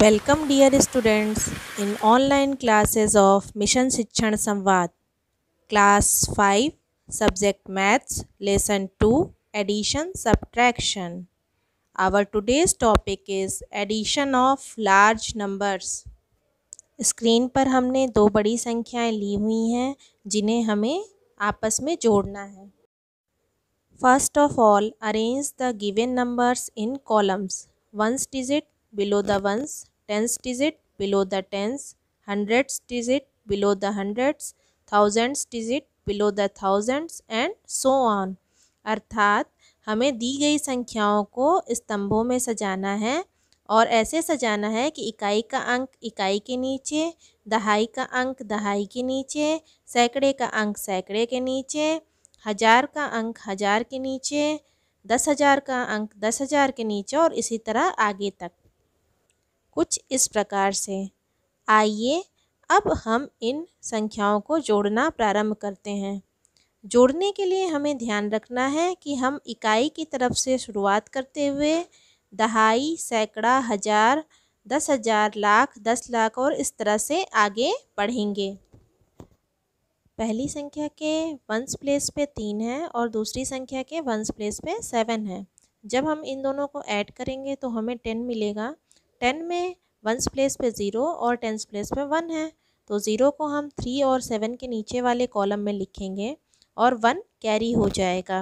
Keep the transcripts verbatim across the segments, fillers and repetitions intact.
Welcome dear students in online classes of Mission Shikshan Samvad, Class five, Subject Maths, Lesson two, Addition Subtraction. Our today's topic is addition of large numbers. Screen पर हमने दो बड़ी संख्याएं ली हुई हैं जिन्हें हमें आपस में जोड़ना है. First of all, arrange the given numbers in columns. Ones digit below the ones, tens digit below the tens, hundreds digit below the hundreds, thousands digit below the thousands and so on. अर्थात हमें दी गई संख्याओं को स्तंभों में सजाना है और ऐसे सजाना है कि इकाई का अंक इकाई के नीचे, दहाई का अंक दहाई के नीचे, सैकड़े का अंक सैकड़े के नीचे, हज़ार का अंक हज़ार के नीचे, दस हज़ार का अंक दस हज़ार के नीचे और इसी तरह आगे तक. कुछ इस प्रकार से. आइए अब हम इन संख्याओं को जोड़ना प्रारंभ करते हैं. जोड़ने के लिए हमें ध्यान रखना है कि हम इकाई की तरफ से शुरुआत करते हुए दहाई, सैकड़ा, हज़ार, दस हज़ार, लाख, दस लाख और इस तरह से आगे बढ़ेंगे. पहली संख्या के वंस प्लेस पे तीन है और दूसरी संख्या के वंस प्लेस पे सेवन है. जब हम इन दोनों को ऐड करेंगे तो हमें टेन मिलेगा. टेन में वंस प्लेस पे ज़ीरो और टेंस प्लेस पे वन है, तो ज़ीरो को हम थ्री और सेवन के नीचे वाले कॉलम में लिखेंगे और वन कैरी हो जाएगा.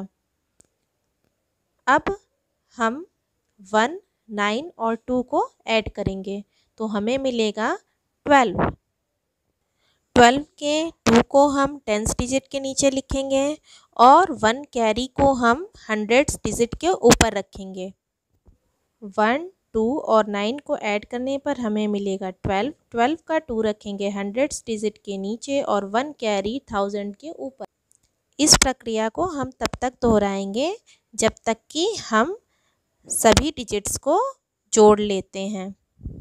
अब हम वन, नाइन और टू को ऐड करेंगे तो हमें मिलेगा ट्वेल्व. ट्वेल्व के टू को हम टेंस डिजिट के नीचे लिखेंगे और वन कैरी को हम हंड्रेड्स डिजिट के ऊपर रखेंगे. वन, टू और नाइन को ऐड करने पर हमें मिलेगा ट्वेल्व. ट्वेल्व का टू रखेंगे हंड्रेड्स डिजिट के नीचे और वन कैरी थाउजेंड के ऊपर. इस प्रक्रिया को हम तब तक दोहराएंगे जब तक कि हम सभी डिजिट्स को जोड़ लेते हैं.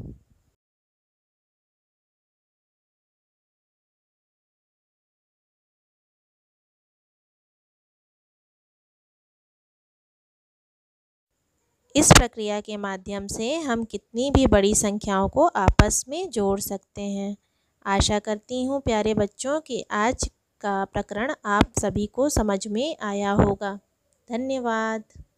इस प्रक्रिया के माध्यम से हम कितनी भी बड़ी संख्याओं को आपस में जोड़ सकते हैं. आशा करती हूँ प्यारे बच्चों कि आज का प्रकरण आप सभी को समझ में आया होगा. धन्यवाद.